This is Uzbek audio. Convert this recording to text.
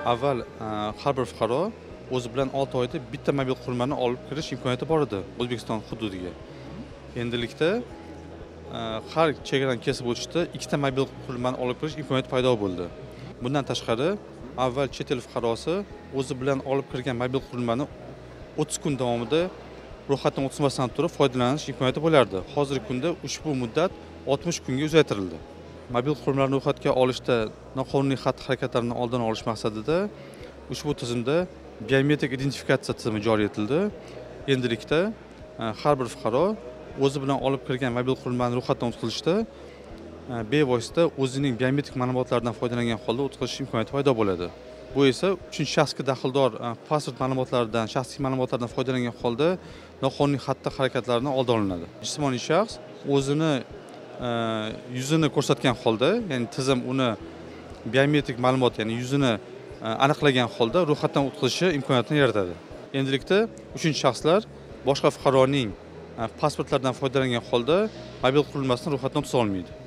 Avval har bir fuqaro o'zi bilan 6 oyda bitta mobil qurilmani olib kirish imkoniyati bor edi O'zbekiston hududiga. Endilikda har chegaradan kesib o'tishda ikkita mobil qurilmani olib kirish imkoniyati paydo bo'ldi. Bundan tashqari, avval chet el fuqarosi o'zi bilan olib kirgan mobil qurilmani 30 kun davomida ro'yxatdan o'tmasdan turib foydalanish imkoniyati bo'lardi. Hozirgi kunda ushbu muddat 60 kunga uzaytirildi. Mobil qurilmalarni ro'yxatga olishda noqonuniy xatti-harakatlarni oldini olish maqsadida ushbu tizimda biometrik identifikatsiya tizimi joriy etildi. Endilikda har bir fuqaro o'zi bilan olib kirgan mobil qurilmani ro'yxatdan o'tkazishda bevosita o'zining biometrik ma'lumotlaridan foydalangan holda o'tkazish imkoniyati paydo bo'ladi. Bu esa uchinchi shaxsga daxldor pasport ma'lumotlaridan, shaxsiy ma'lumotlardan foydalangan holda noqonuniy xatti-harakatlarni oldi olinadi. Jismoniy shaxs o'zini yuzini ko'rsatgan holda, ya'ni tizim uni biometrik ma'lumot, ya'ni yuzini aniqlagan holda ro'yxatdan o'tkazishi imkoniyatini yaratadi. Endilikda uchinchi shaxslar boshqa fuqaroning pasportlaridan foydalangan holda mobil qurilmasini ro'yxatdan o'tkaza olmaydi.